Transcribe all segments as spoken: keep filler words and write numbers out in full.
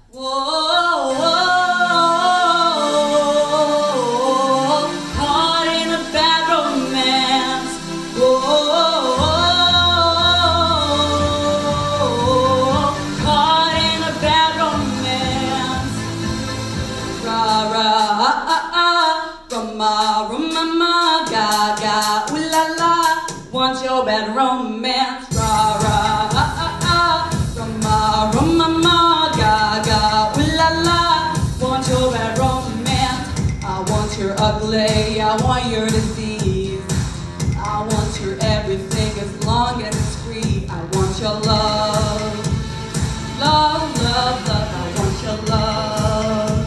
Whoa, whoa, caught in a bad romance. Whoa, caught in a bad romance. Ra ra ah ah ah, rama rama ma, ga ga ooh la la. Want your bad romance. Ra ra ah ah ah, rama rama ma. Want your bad romance. I want your ugly, I want your disease. I want your everything as long as it's free. I want your love. Love, love, love, I want your love.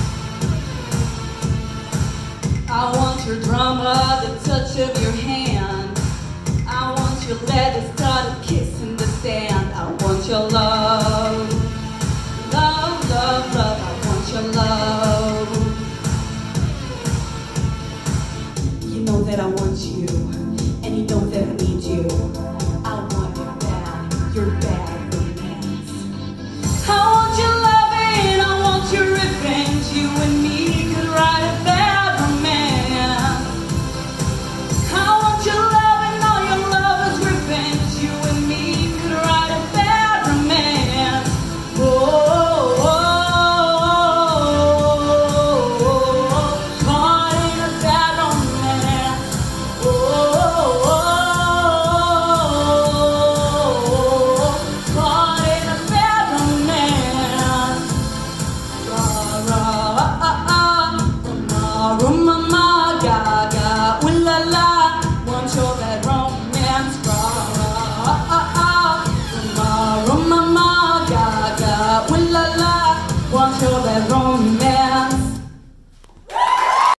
I want your drama, the touch of your hand. I want your legs, start a kiss in the sand. I want your love. Love, love, love, I want your love. You know that I want you, and you know that I need you. I want your bad, your bad romance. I want